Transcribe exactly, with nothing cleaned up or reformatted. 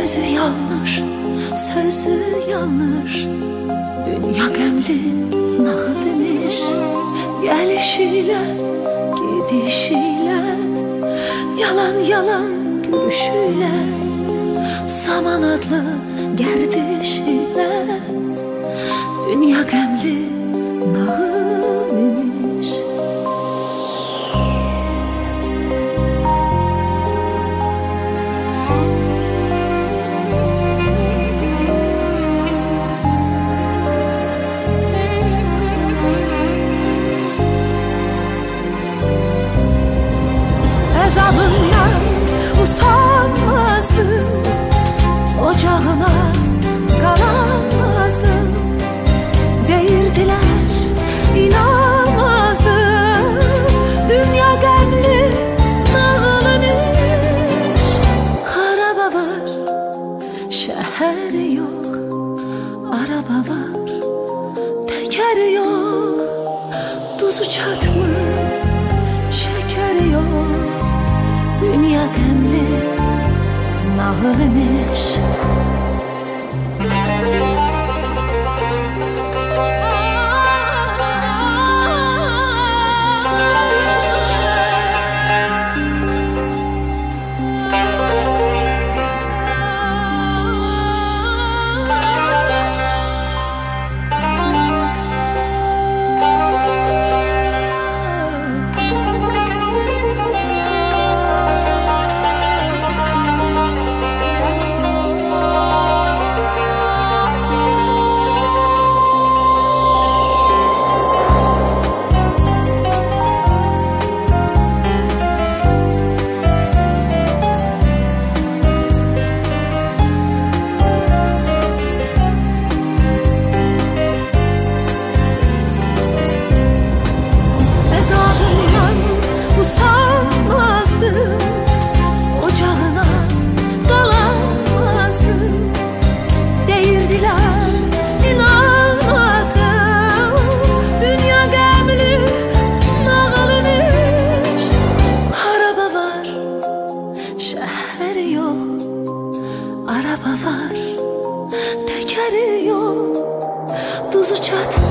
Özü yanlış, sözü yanlış. Dünya qəmli nağıl imiş. Gəlişiyle, gidişiyle, yalan yalan gülüşüyle, zaman adlı gərdişiyle. Dünya qəmli nağıl imiş. Azabından usanmazdım, ocağına kalanmazdım. Değirdiler, inanmazdım. Dünya qəmli nağıl imiş. Araba var, şəhər yok. Araba var, təkəri yok. Duzu çatmır, şəkəri yok. Dünya qəmli nağıl imiş. Ocağına kalanmazdım. Değirdiler, inanmazdım. Dünya qəmli nağıl imiş. Araba var, şəhər yok. Araba var, təkəri yok. Duzu çatmır,